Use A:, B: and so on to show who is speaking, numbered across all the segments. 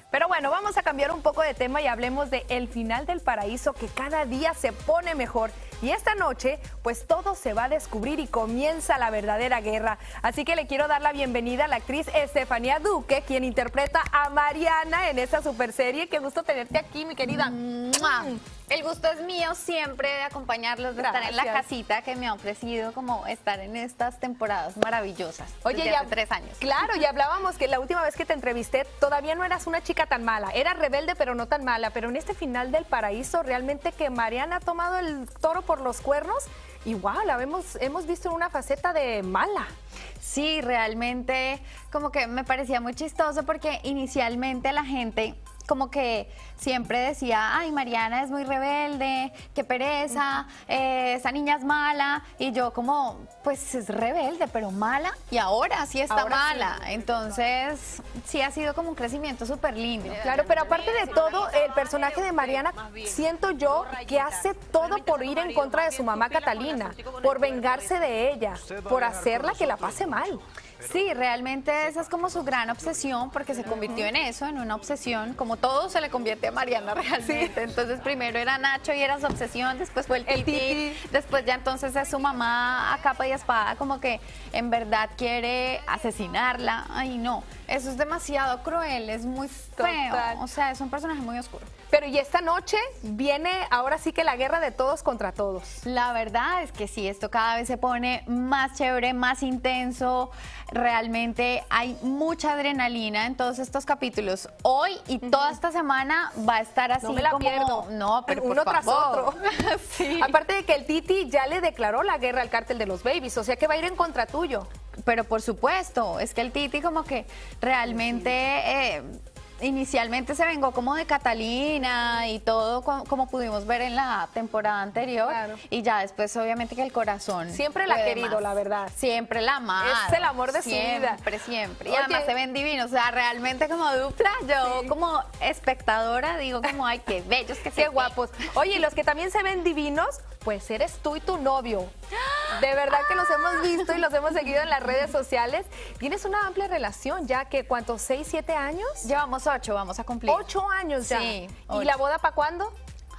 A: Pero bueno, vamos a cambiar un poco de tema y hablemos de El Final del Paraíso, que cada día se pone mejor. Y esta noche, pues todo se va a descubrir y comienza la verdadera guerra. Así que le quiero dar la bienvenida a la actriz Estefanía Duque, quien interpreta a Mariana en esta super serie. Qué gusto tenerte aquí, mi querida.
B: ¡Mua! El gusto es mío siempre de acompañarlos, de estar en la
A: Gracias.
B: casita que me ha ofrecido como estar en estas temporadas maravillosas.
A: Oye,
B: desde
A: ya
B: hace 3 años.
A: Claro, y hablábamos que la última vez que te entrevisté todavía no eras una chica tan mala, eras rebelde pero no tan mala, pero en este Final del Paraíso realmente que Mariana ha tomado el toro por los cuernos y wow, la hemos visto en una faceta de mala.
B: Sí, realmente como que me parecía muy chistoso porque inicialmente la gente como que siempre decía, ay, Mariana es muy rebelde, qué pereza, esa niña es mala, y yo como, pues es rebelde, pero mala, y ahora sí está
A: Ahora
B: mala,
A: sí.
B: Entonces sí ha sido como un crecimiento súper lindo.
A: Claro, pero aparte de todo, el personaje de Mariana, siento yo que hace todo por ir en contra de su mamá Catalina, por vengarse de ella, por hacerla que la pase mal.
B: Sí, realmente esa es como su gran obsesión, porque se convirtió en eso, en una obsesión, como todo se le convierte a Mariana realmente. Entonces primero era Nacho y era su obsesión, después fue el Titi, después ya entonces es su mamá a capa y espada, como que en verdad quiere asesinarla. Ay, no, eso es demasiado cruel, es muy feo,
A: Total.
B: o sea, es un personaje muy oscuro.
A: Pero y esta noche viene ahora sí que la guerra de todos contra todos.
B: La verdad es que sí, esto cada vez se pone más chévere, más intenso. Realmente hay mucha adrenalina en todos estos capítulos. Hoy y toda esta semana va a estar así
A: No me la
B: como...
A: pierdo.
B: No, pero
A: uno
B: por
A: tras
B: favor.
A: otro.
B: Sí.
A: Aparte de que el Titi ya le declaró la guerra al cártel de los Babies, o sea que va a ir en contra tuyo.
B: Pero por supuesto, es que el Titi como que realmente... inicialmente se vengó como de Catalina y todo como pudimos ver en la temporada anterior.
A: Claro.
B: Y ya después obviamente que el corazón
A: Siempre la ha
B: puede
A: querido,
B: más.
A: la verdad.
B: Siempre la amado.
A: Es el amor de su vida.
B: Siempre, siempre. Y
A: Oye.
B: además se ven divinos, o sea, realmente como dupla, yo
A: Sí.
B: como espectadora digo como, ay, qué bellos que se
A: Qué
B: ven.
A: guapos. Oye, y los que también se ven divinos, pues eres tú y tu novio. De verdad que los hemos visto y los hemos seguido en las redes sociales. Tienes una amplia relación ya que, ¿cuántos? ¿6, 7 años?
B: Llevamos 8, vamos a cumplir.
A: 8 años ya.
B: Sí,
A: ¿Y
B: 8.
A: la boda para cuándo?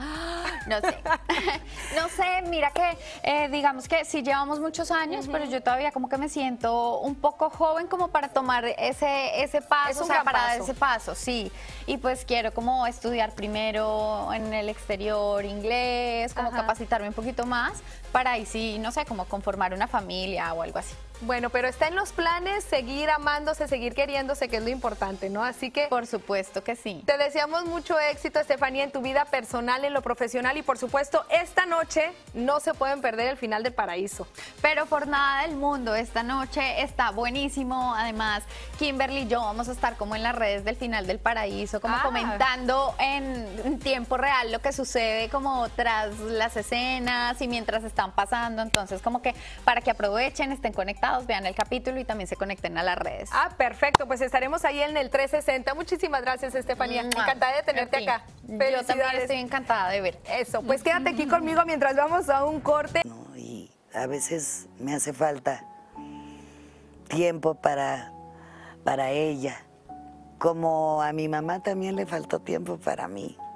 B: No sé, no sé, mira que digamos que sí llevamos muchos años, pero yo todavía como que me siento un poco joven como para tomar ese paso,
A: Es un
B: o sea,
A: gran
B: para dar
A: paso.
B: ese paso, sí. Y pues quiero como estudiar primero en el exterior inglés, como
A: Ajá.
B: capacitarme un poquito más para ahí sí, no sé, como conformar una familia o algo así.
A: Bueno, pero está en los planes seguir amándose, seguir queriéndose, que es lo importante, ¿no? Así que
B: Por supuesto que sí.
A: te deseamos mucho éxito, Estefanía, en tu vida personal, en lo profesional y por supuesto, esta noche no se pueden perder el Final del Paraíso.
B: Pero por nada del mundo, esta noche está buenísimo. Además, Kimberly y yo vamos a estar como en las redes del Final del Paraíso, como
A: Ah.
B: comentando en tiempo real lo que sucede como tras las escenas y mientras están pasando. Entonces, como que para que aprovechen, estén conectados, vean el capítulo y también se conecten a las redes.
A: Ah, perfecto, pues estaremos ahí en el 360. Muchísimas gracias, Estefanía.
B: ¡Mua!
A: Encantada de tenerte
B: A ti.
A: acá.
B: Yo también
A: Felicidades.
B: estoy encantada de ver.
A: Eso, pues quédate aquí conmigo mientras vamos a un corte.
C: ¿no? Y a veces me hace falta tiempo para ella, como a mi mamá también le faltó tiempo para mí.